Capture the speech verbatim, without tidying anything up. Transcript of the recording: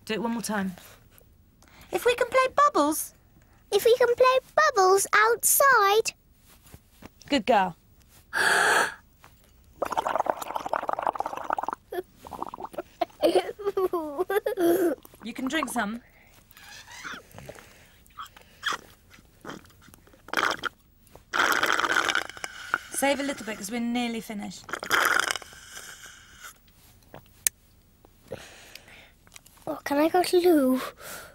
Do it one more time. If we can play bubbles. If we can play bubbles outside. Good girl. You can drink some. Save a little bit because we're nearly finished. Oh, can I go to the loo?